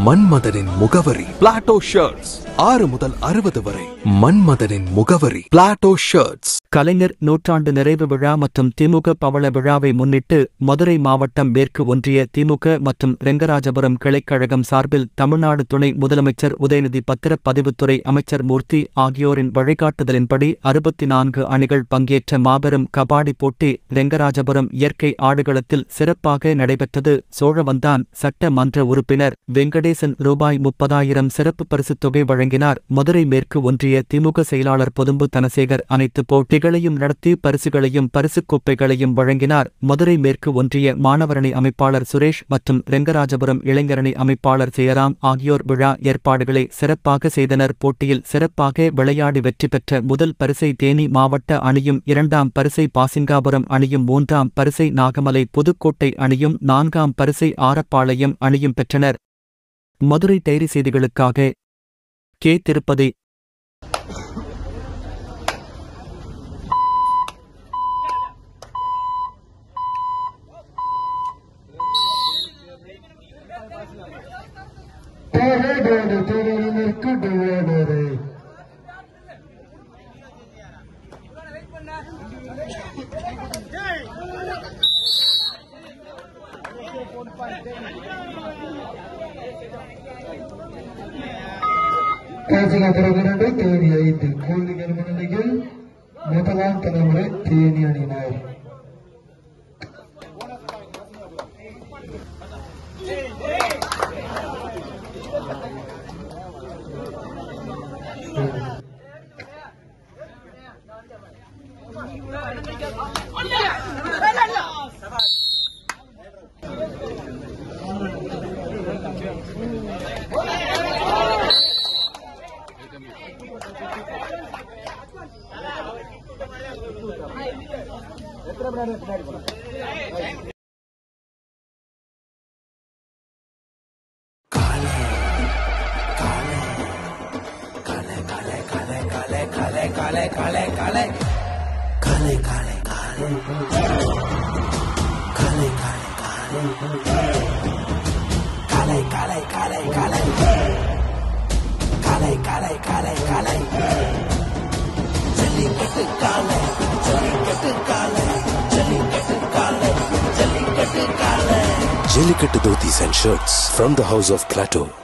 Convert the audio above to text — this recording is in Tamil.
மன்மதனின் முகவரி பிளாட்டோ ஷர்ட்ஸ் 6 முதல் 60 வரை. மன்மதனின் முகவரி பிளாட்டோ ஷர்ட்ஸ். கலைஞர் நூற்றாண்டு நிறைவு விழா மற்றும் திமுக பவள விழாவை முன்னிட்டு மதுரை மாவட்டம் மேற்கு ஒன்றிய திமுக மற்றும் ரெங்கராஜபுரம் கிளைக்கழகம் சார்பில் தமிழ்நாடு துணை முதலமைச்சர் உதயநிதி, பத்திரப்பதிவுத்துறை அமைச்சர் மூர்த்தி ஆகியோரின் வழிகாட்டுதலின்படி 64 அணிகள் பங்கேற்ற மாபெரும் கபாடி போட்டி ரெங்கராஜபுரம் இயற்கை ஆடுகளத்தில் சிறப்பாக நடைபெற்றது. சோழவந்தான் சட்டமன்ற உறுப்பினர் வெங்கடேசன் ரூபாய் 30,000 சிறப்பு பரிசுத் தொகை வழங்கினார். மதுரை மேற்கு ஒன்றிய திமுக செயலாளர் பொதும்பு தனசேகர் அனைத்து போட்டிகளையும் நடத்தி பரிசுகளையும் பரிசுக் கோப்பைகளையும் வழங்கினார். மதுரை மேற்கு ஒன்றிய மாணவரணி அமைப்பாளர் சுரேஷ் மற்றும் ரெங்கராஜபுரம் இளைஞரணி அமைப்பாளர் ஜெயராம் ஆகியோர் விழா ஏற்பாடுகளை சிறப்பாக செய்தனர். போட்டியில் சிறப்பாக விளையாடி வெற்றி பெற்ற முதல் பரிசை தேனி மாவட்ட அணியும், 2ஆம் பரிசை பாசிங்காபுரம் அணியும், 3ஆம் பரிசை நாகமலை புதுக்கோட்டை அணியும், 4ஆம் பரிசை ஆரப்பாளையம் அணியும் பெற்றனர். மதுரை டைரி செய்திகளுக்காக கே. திருப்பதி. காசிகாபுரம் தேனி 5 கோல்டிகள் முன்னிலையில் முதலாம் தலைமுறை தேனி அணியினர். Jellicate Dhotis and shirts from the house of Plateau.